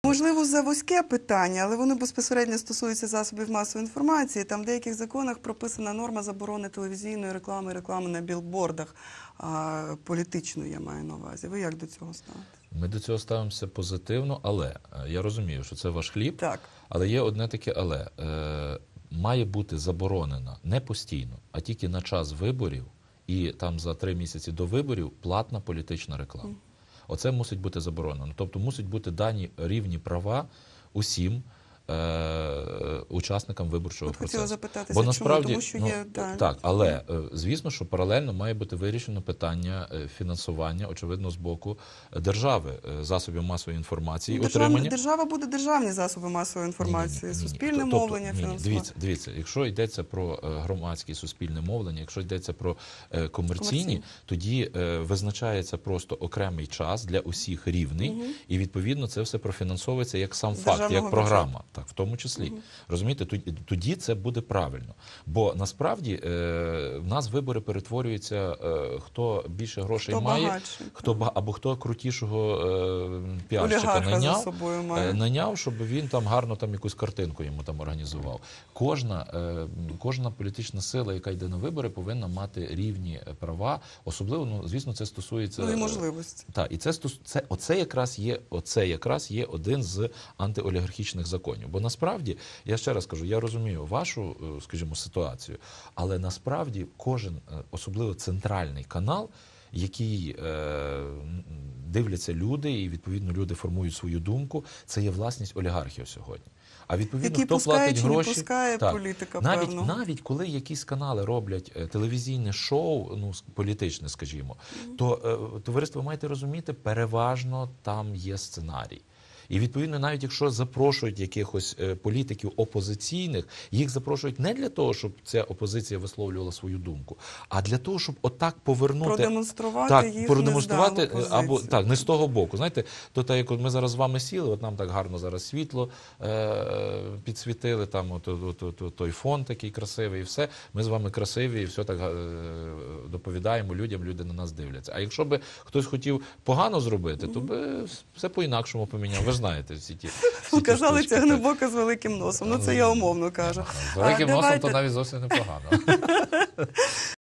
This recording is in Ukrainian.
Можливо, за вузьке питання, але воно безпосередньо стосується засобів масової інформації. Там в деяких законах прописана норма заборони телевізійної реклами, реклами на білбордах, політичної, я маю на увазі. Ви як до цього ставитесь? Ми до цього ставимося позитивно, але я розумію, що це ваш хліб, Так. але є одне таке але. Має бути заборонена не постійно, а тільки на час виборів і там за 3 місяці до виборів платна політична реклама. Оце мусить бути заборонено. Тобто мусить бути дані рівні права усім учасникам виборчого процесу. Хотіла запитатися, бо насправді, чому? Тому що є... Так, але звісно, що паралельно має бути вирішено питання фінансування, очевидно, з боку держави, засобів масової інформації. Держава буде державні засоби масової інформації, суспільне мовлення фінансувати. Дивіться, якщо йдеться про громадське суспільне мовлення, якщо йдеться про комерційні, тоді визначається просто окремий час для усіх рівний, і відповідно це все профінансовується як сам факт, як програма. Так, в тому числі. Розумієте, тоді це буде правильно. Бо насправді в нас вибори перетворюються, хто більше грошей має, або хто крутішого піарщика найняв, щоб він там гарно якусь картинку йому там організував. Кожна політична сила, яка йде на вибори, повинна мати рівні права. Особливо, звісно, це стосується... і можливості. Так, і оце якраз є один з антиолігархічних законів. Бо насправді, я ще раз кажу, я розумію вашу, скажімо, ситуацію, але насправді кожен, особливо центральний канал, який дивляться люди, і відповідно люди формують свою думку, це є власність олігархів сьогодні. А відповідно, хто платить гроші, не пускає політика, певно. Навіть коли якісь канали роблять телевізійне шоу, політичне, скажімо, то товариство, маєте розуміти, переважно там є сценарій. І відповідно, навіть якщо запрошують якихось політиків опозиційних, їх запрошують не для того, щоб ця опозиція висловлювала свою думку, а для того, щоб отак повернути... Продемонструвати їх або так, не з того боку. Знаєте, то так, як ми зараз з вами сіли, от нам так гарно зараз світло підсвітили, там той фон такий красивий і все. Ми з вами красиві і все так доповідаємо людям, люди на нас дивляться. А якщо би хтось хотів погано зробити, то би все по-інакшому поміняв. Ви знаєте всі ті казали, це глибоко з великим носом. Це я умовно кажу. З великим носом то навіть зовсім непогано.